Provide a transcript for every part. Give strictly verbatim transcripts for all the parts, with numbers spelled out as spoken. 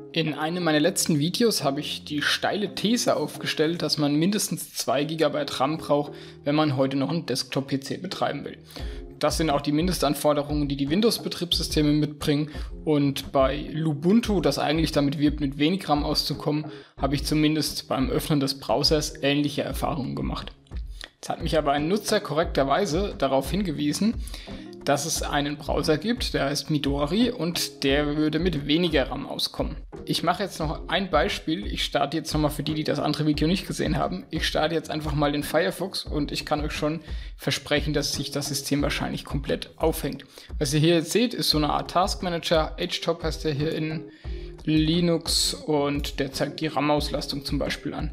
In einem meiner letzten Videos habe ich die steile These aufgestellt, dass man mindestens zwei Gigabyte RAM braucht, wenn man heute noch einen Desktop-P C betreiben will. Das sind auch die Mindestanforderungen, die die Windows-Betriebssysteme mitbringen, und bei Lubuntu, das eigentlich damit wirbt, mit wenig RAM auszukommen, habe ich zumindest beim Öffnen des Browsers ähnliche Erfahrungen gemacht. Jetzt hat mich aber ein Nutzer korrekterweise darauf hingewiesen, dass es einen Browser gibt, der heißt Midori, und der würde mit weniger RAM auskommen. Ich mache jetzt noch ein Beispiel. Ich starte jetzt nochmal für die, die das andere Video nicht gesehen haben. Ich starte jetzt einfach mal den Firefox und ich kann euch schon versprechen, dass sich das System wahrscheinlich komplett aufhängt. Was ihr hier jetzt seht, ist so eine Art Task Manager. H-Top heißt der hier in Linux und der zeigt die RAM-Auslastung zum Beispiel an.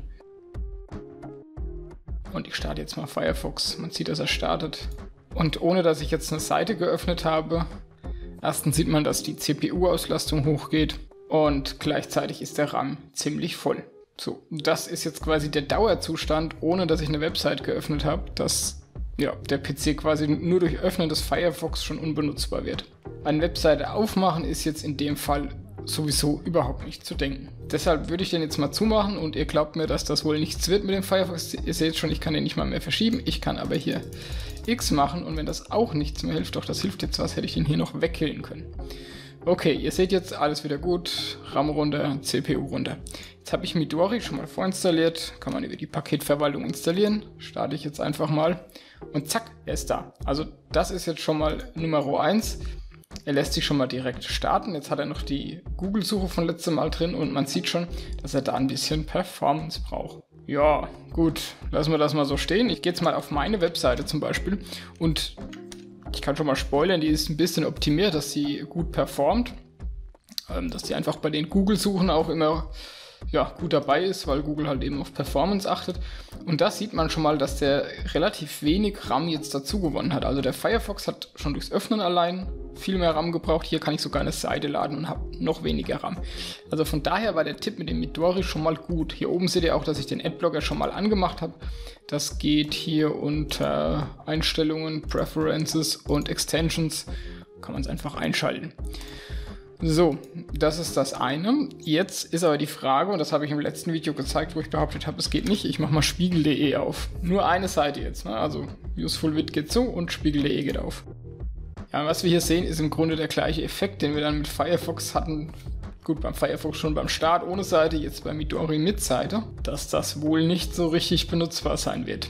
Und ich starte jetzt mal Firefox. Man sieht, dass er startet. Und ohne dass ich jetzt eine Seite geöffnet habe, erstens sieht man, dass die C P U-Auslastung hochgeht und gleichzeitig ist der RAM ziemlich voll. So, das ist jetzt quasi der Dauerzustand, ohne dass ich eine Website geöffnet habe, dass ja, der P C quasi nur durch Öffnen des Firefox schon unbenutzbar wird. Eine Webseite aufmachen ist jetzt in dem Fall sowieso überhaupt nicht zu denken. Deshalb würde ich den jetzt mal zumachen und ihr glaubt mir, dass das wohl nichts wird mit dem Firefox. Ihr seht schon, ich kann den nicht mal mehr verschieben. Ich kann aber hier X machen und wenn das auch nichts mehr hilft, doch das hilft jetzt was, hätte ich den hier noch wegkillen können. Okay, ihr seht jetzt, alles wieder gut, RAM runter, C P U runter. Jetzt habe ich Midori schon mal vorinstalliert, kann man über die Paketverwaltung installieren. Starte ich jetzt einfach mal und zack, er ist da. Also das ist jetzt schon mal Nummer eins. Er lässt sich schon mal direkt starten. Jetzt hat er noch die Google-Suche von letztem Mal drin und man sieht schon, dass er da ein bisschen Performance braucht. Ja, gut, lassen wir das mal so stehen. Ich gehe jetzt mal auf meine Webseite zum Beispiel und ich kann schon mal spoilern, die ist ein bisschen optimiert, dass sie gut performt. Ähm, dass die einfach bei den Google-Suchen auch immer ja, gut dabei ist, weil Google halt eben auf Performance achtet. Und da sieht man schon mal, dass der relativ wenig RAM jetzt dazu gewonnen hat. Also der Firefox hat schon durchs Öffnen allein viel mehr RAM gebraucht. Hier kann ich sogar eine Seite laden und habe noch weniger RAM. Also von daher war der Tipp mit dem Midori schon mal gut. Hier oben seht ihr auch, dass ich den Adblocker schon mal angemacht habe. Das geht hier unter Einstellungen, Preferences und Extensions. Kann man es einfach einschalten. So, das ist das eine. Jetzt ist aber die Frage, und das habe ich im letzten Video gezeigt, wo ich behauptet habe, es geht nicht. Ich mache mal spiegel punkt de auf. Nur eine Seite jetzt, ne? Also UsefulWid geht so und spiegel punkt de geht auf. Ja, was wir hier sehen, ist im Grunde der gleiche Effekt, den wir dann mit Firefox hatten. Gut, beim Firefox schon beim Start ohne Seite, jetzt bei Midori mit Seite, dass das wohl nicht so richtig benutzbar sein wird.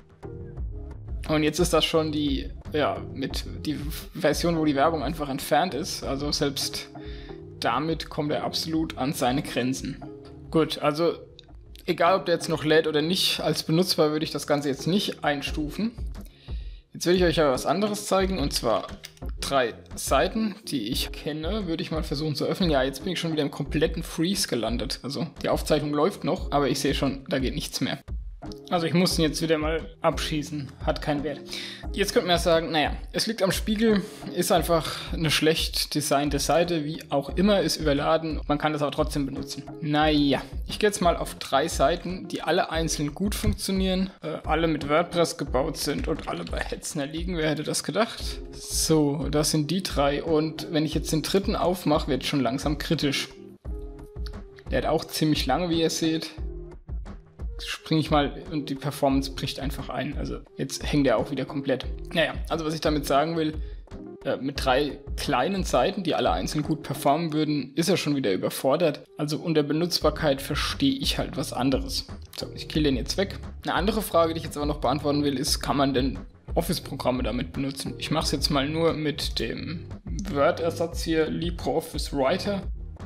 Und jetzt ist das schon die, ja, mit die Version, wo die Werbung einfach entfernt ist. Also selbst damit kommt er absolut an seine Grenzen. Gut, also egal ob der jetzt noch lädt oder nicht, als benutzbar würde ich das Ganze jetzt nicht einstufen. Jetzt will ich euch aber was anderes zeigen, und zwar drei Seiten, die ich kenne, würde ich mal versuchen zu öffnen. Ja, jetzt bin ich schon wieder im kompletten Freeze gelandet. Also die Aufzeichnung läuft noch, aber ich sehe schon, da geht nichts mehr. Also ich muss ihn jetzt wieder mal abschießen, hat keinen Wert. Jetzt könnte man ja sagen, naja, es liegt am Spiegel, ist einfach eine schlecht designte Seite, wie auch immer, ist überladen, man kann das aber trotzdem benutzen. Naja, ich gehe jetzt mal auf drei Seiten, die alle einzeln gut funktionieren, äh, alle mit WordPress gebaut sind und alle bei Hetzner liegen, wer hätte das gedacht? So, das sind die drei, und wenn ich jetzt den dritten aufmache, wird es schon langsam kritisch. Der hat auch ziemlich lange, wie ihr seht. Springe ich mal und die Performance bricht einfach ein. Also jetzt hängt er auch wieder komplett. Naja, also was ich damit sagen will, äh, mit drei kleinen Seiten, die alle einzeln gut performen würden, ist er schon wieder überfordert. Also unter Benutzbarkeit verstehe ich halt was anderes. So, ich kill den jetzt weg. Eine andere Frage, die ich jetzt aber noch beantworten will, ist, kann man denn Office-Programme damit benutzen? Ich mache es jetzt mal nur mit dem Word-Ersatz hier, LibreOffice Writer.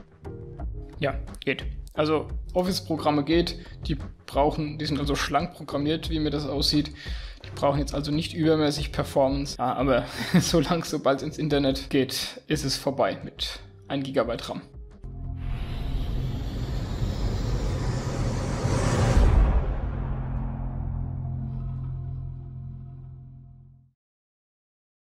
Ja, geht. Also Office-Programme geht, die brauchen, die sind also schlank programmiert, wie mir das aussieht. Die brauchen jetzt also nicht übermäßig Performance. Ja, aber solange, sobald es ins Internet geht, ist es vorbei mit ein Gigabyte RAM.